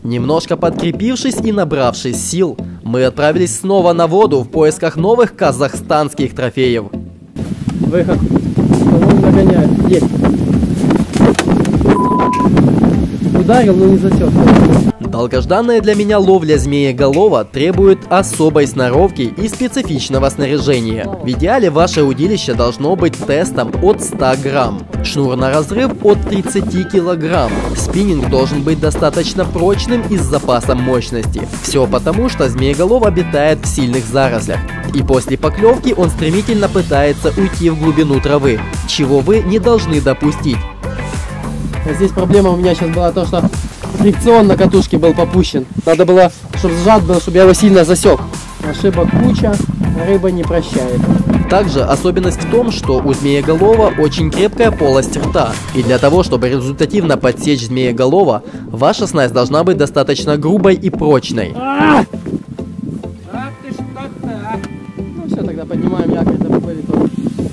Немножко подкрепившись и набравшись сил, мы отправились снова на воду в поисках новых казахстанских трофеев. Выход. Он нагоняет. Есть. Ударил, но не засек. Долгожданная для меня ловля змееголова требует особой сноровки и специфичного снаряжения. В идеале ваше удилище должно быть тестом от 100 грамм. Шнур на разрыв от 30 килограмм. Спиннинг должен быть достаточно прочным и с запасом мощности. Все потому, что змееголов обитает в сильных зарослях. И после поклевки он стремительно пытается уйти в глубину травы, чего вы не должны допустить. Здесь проблема у меня сейчас была то, что фрикцион на катушке был попущен. Надо было, чтобы сжат был, чтобы я его сильно засек. Ошибок куча, рыба не прощает. Также особенность в том, что у змееголова очень крепкая полость рта. И для того, чтобы результативно подсечь змееголова, ваша снасть должна быть достаточно грубой и прочной. Ну все, тогда поднимаем якорь, да поплыли тоже.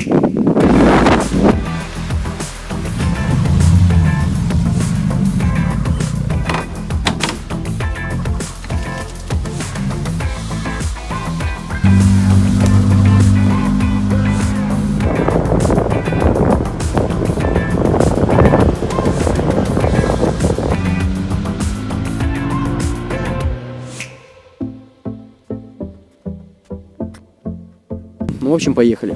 Ну, в общем, поехали.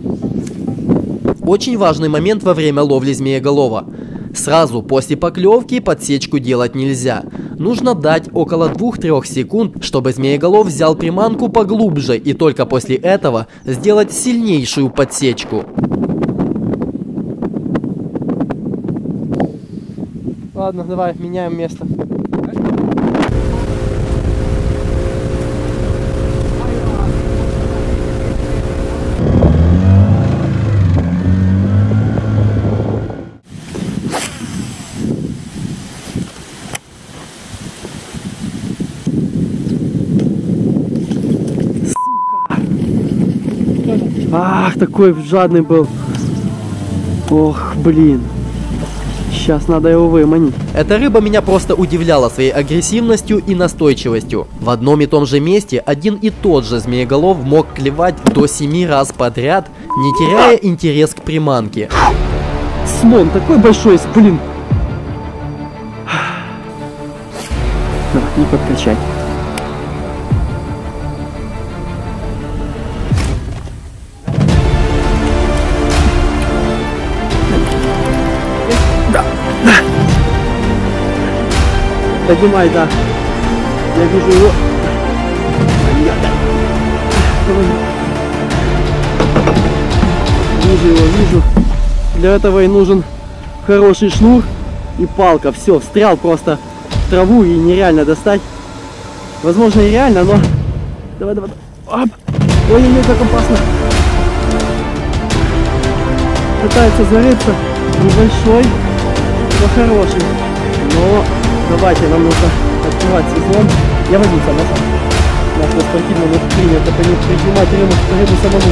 Очень важный момент во время ловли змееголова. Сразу после поклевки подсечку делать нельзя. Нужно дать около 2-3 секунд, чтобы змееголов взял приманку поглубже, и только после этого сделать сильнейшую подсечку. Ладно, давай, меняем место. Ах, такой жадный был. Ох, блин. Сейчас надо его выманить. Эта рыба меня просто удивляла своей агрессивностью и настойчивостью. В одном и том же месте один и тот же змееголов мог клевать до 7 раз подряд, не теряя интерес к приманке. Слон такой большой, блин. Давай, не подкачай. Поднимай, да. Я вижу его. Вижу его, вижу. Для этого и нужен хороший шнур и палка. Все, встрял просто в траву и нереально достать. Возможно и реально, но... Давай, давай. Оп. Ой-ой-ой, как опасно. Пытается зарыться. Небольшой, но хороший. Но... Давайте, нам нужно открывать сезон. Я возьму сам, у нас на спортивном принято принимать рыбу самому.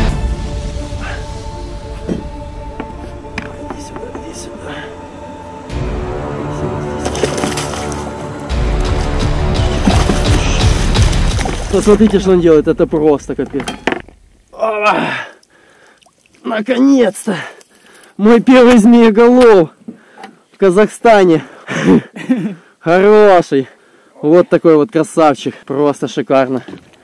Иди сюда, иди сюда. Посмотрите, что он делает, это просто капец. Наконец-то! Мой первый змееголов в Казахстане. Хороший. Вот такой вот красавчик. Просто шикарно.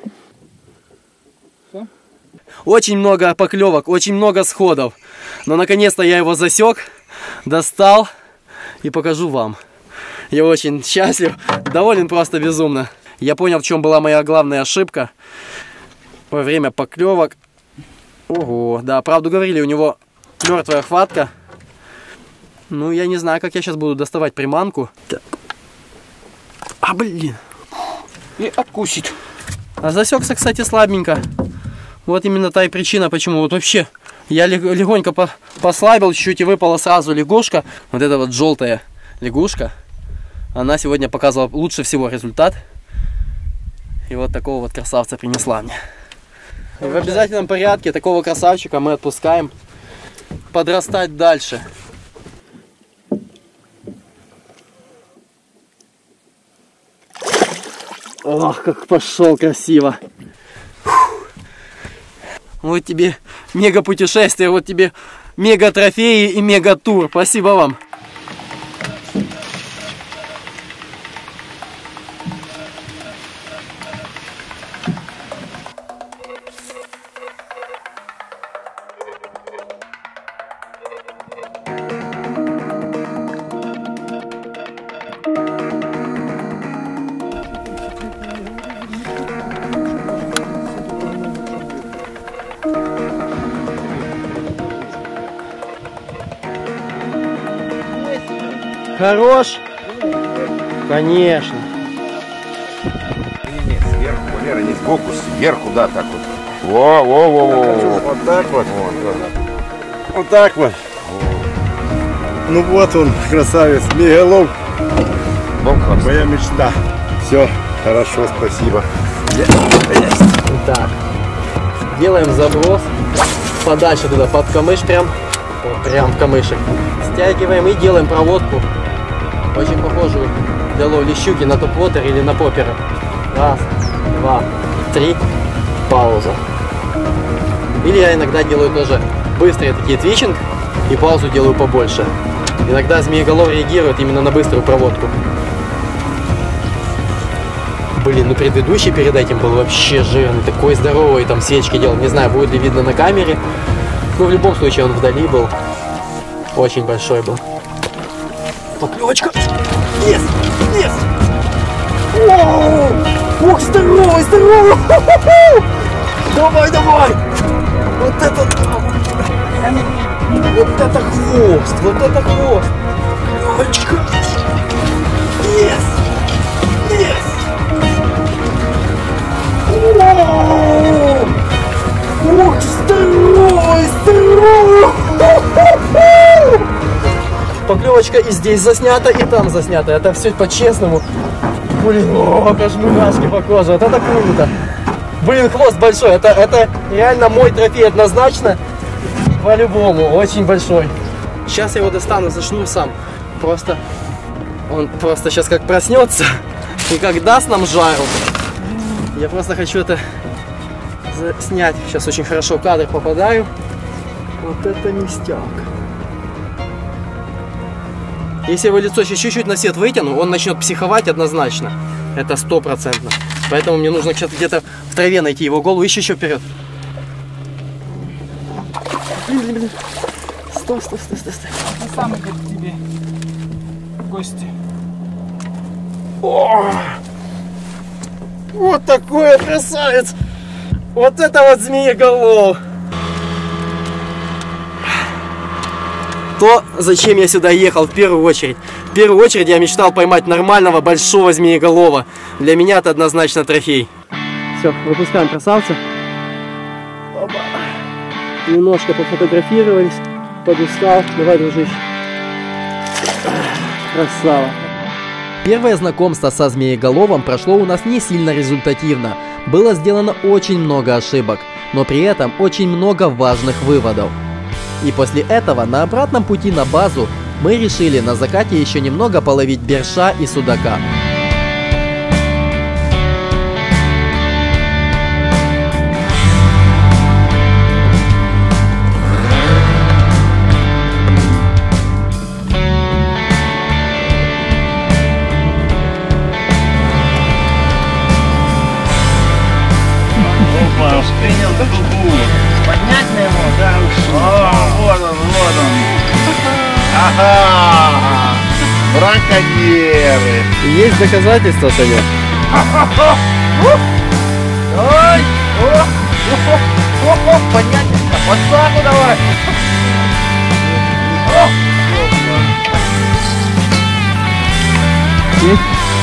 Очень много поклевок, очень много сходов. Но наконец-то я его засек, достал и покажу вам. Я очень счастлив, доволен просто безумно. Я понял, в чем была моя главная ошибка во время поклевок. Ого, да, правду говорили, у него мертвая хватка. Ну, я не знаю, как я сейчас буду доставать приманку. Так. А, блин. И откусить. А засекся, кстати, слабенько. Вот именно та и причина, почему. Вот вообще, я легонько послабил, чуть-чуть и выпала сразу лягушка. Вот эта вот желтая лягушка. Она сегодня показывала лучше всего результат. И вот такого вот красавца принесла мне. И в обязательном порядке такого красавчика мы отпускаем подрастать дальше. Ох, как пошел красиво. Вот тебе мега путешествие, вот тебе мега трофеи и мега тур. Спасибо вам. Хорош? Конечно. Не, сверху, Валера, не сбоку, сверху, да, так вот. Во. Вот так вот. Вот так вот. Ну вот он, красавец, Мегалов. Моя мечта. Все, хорошо, спасибо. Так, делаем заброс подальше туда, под камыш прям, вот прям в камышек. Стягиваем и делаем проводку, очень похожую для ловли щуки на топ-вотер или на поппера. Раз, два, три, пауза. Или я иногда делаю тоже быстрые такие твичинг и паузу делаю побольше. Иногда змееголов реагирует именно на быструю проводку. Блин, ну предыдущий перед этим был вообще жирный, такой здоровый, там свечки делал. Не знаю, будет ли видно на камере. Но в любом случае он вдали был. Очень большой был. Поклевочка. Yes! Yes! О! Ох, здоровый! Давай! Вот это хвост! Клевочка! Yes! Ох, здоровый! Поклевочка и здесь заснята, и там заснята. Это все по-честному. Блин, аж мурашки по коже. Вот это круто. Блин, хвост большой. Это реально мой трофей однозначно. По-любому, очень большой. Сейчас я его достану за шнур сам. Он просто сейчас как проснется и как даст нам жару. Я просто хочу это снять. Сейчас очень хорошо в кадр попадаю. Вот это ништяк. Если его лицо еще чуть-чуть на свет вытяну, он начнет психовать однозначно. Это 100%. Поэтому мне нужно где-то в траве найти его голову. Ищи еще вперед. Блин. Стой. Это самый как к тебе в гости. О! Вот такой красавец! Вот это вот змееголов! То, зачем я сюда ехал в первую очередь. В первую очередь я мечтал поймать нормального большого змееголова. Для меня это однозначно трофей. Все, выпускаем красавца. Опа. Немножко пофотографировались, подустал. Давай, дружище. Красава. Первое знакомство со змееголовом прошло у нас не сильно результативно. Было сделано очень много ошибок, но при этом очень много важных выводов. И после этого на обратном пути на базу мы решили на закате еще немного половить берша и судака. Поднять на его, да? Вот он. Ага! Браконьеры! Есть доказательства, Санек? Ой! Поднять! Вот так вот давай! Есть?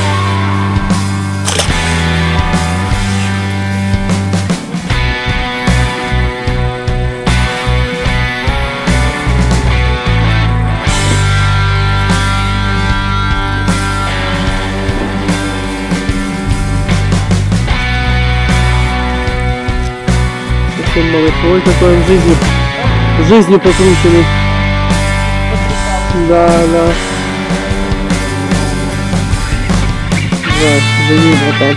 Ой, какой он жизнью покрученный. Да. Живи, братан.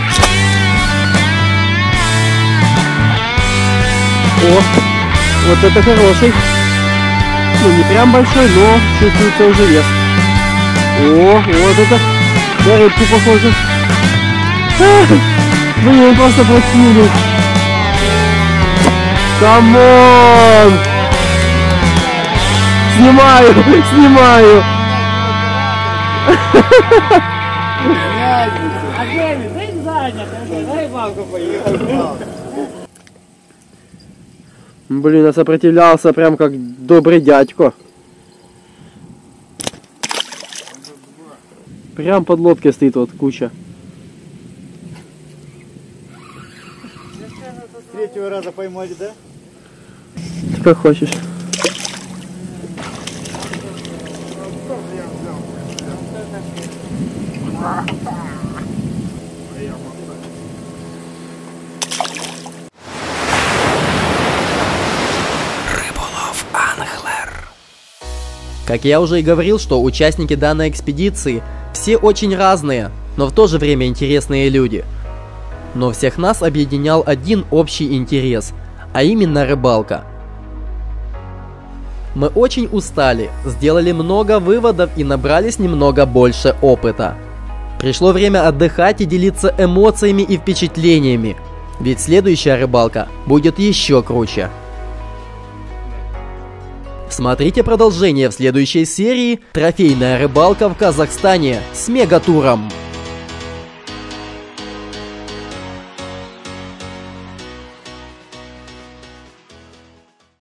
О, вот это хороший. Ну, не прям большой, но чувствуется уже вес. О, вот это на рыбку похоже. Блин, просто противник. Камон! Снимаю, снимаю. Блин, я сопротивлялся прям как добрый дядько. Прям под лодкой стоит вот куча. С третьего раза поймать, да? Как хочешь. Как я уже и говорил, что участники данной экспедиции все очень разные, но в то же время интересные люди. Но всех нас объединял один общий интерес, а именно рыбалка. Мы очень устали, сделали много выводов и набрались немного больше опыта. Пришло время отдыхать и делиться эмоциями и впечатлениями, ведь следующая рыбалка будет еще круче. Смотрите продолжение в следующей серии «Трофейная рыбалка в Казахстане» с мегатуром.